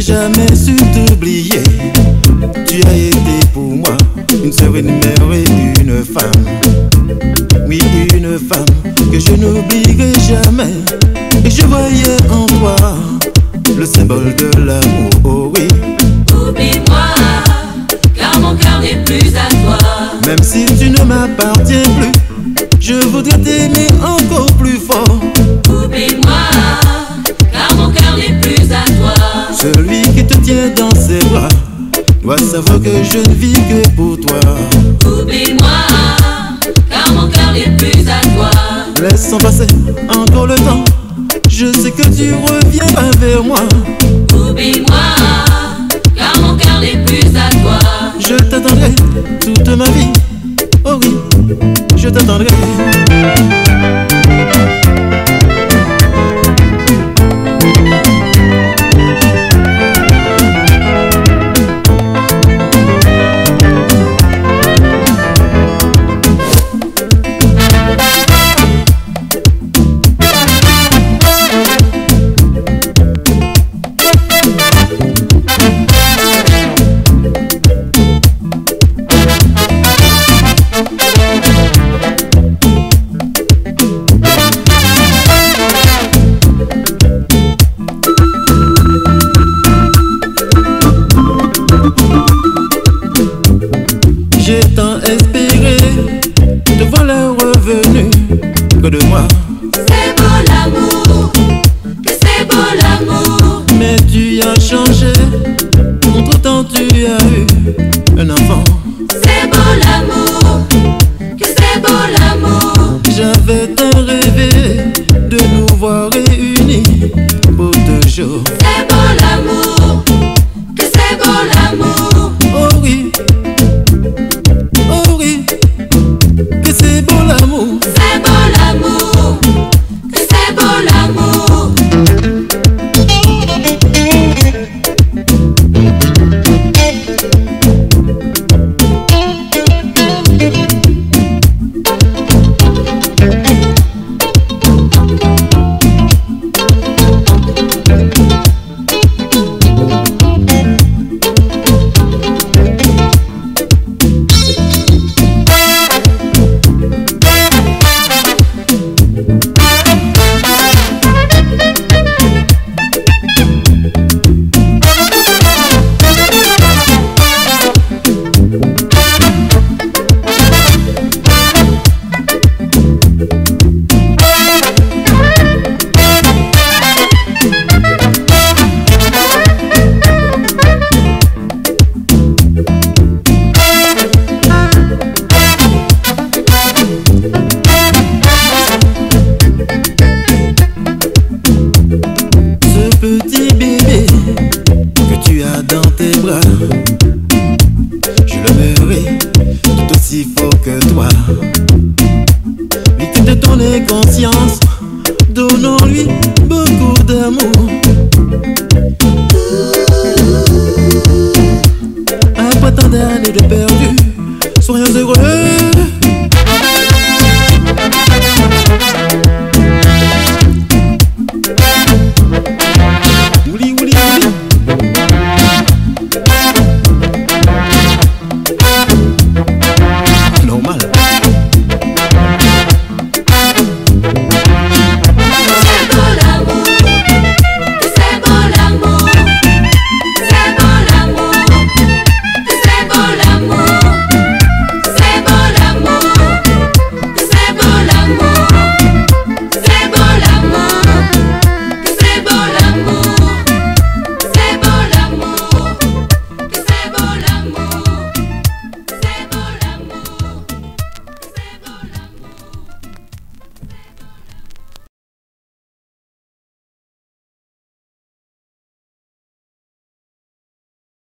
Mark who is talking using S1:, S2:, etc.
S1: jamais su t'oublier. Tu as été pour moi une sœur, une mère et une femme. Oui, une femme que je n'oublierai jamais. Et je voyais en toi le symbole de l'amour, oh oui.
S2: Oublie-moi, car mon cœur n'est plus à toi.
S1: Même si tu ne m'appartiens plus, je voudrais t'aimer encore plus fort.
S2: Oublie-moi, car mon cœur n'est plus à toi.
S1: Celui qui te tient dans ses bras doit savoir que je ne vis que pour toi.
S2: Oublie-moi, car mon cœur n'est plus à toi.
S1: Laissons passer encore le temps, je sais que tu reviendras vers moi.
S2: Oublie-moi, car mon cœur n'est plus à toi.
S1: Je t'attendrai toute ma vie, oh oui, je t'attendrai. J'ai tant espéré, te voilà revenu près de moi.
S2: C'est beau l'amour, que c'est beau l'amour.
S1: Mais tu as changé, entre temps tu as eu un enfant.
S2: C'est beau l'amour, que c'est beau l'amour.
S1: J'avais tant rêvé de nous voir réunis pour toujours.
S2: C'est beau l'amour, que c'est beau l'amour.
S1: Oh oui, oh oui, que c'est beau l'amour.
S2: C'est beau l'amour, que c'est beau l'amour.
S1: Petit bébé que tu as dans tes bras, je l'aimerai tout aussi fort que toi. Lui qui te donne conscience, donnons-lui beaucoup d'amour.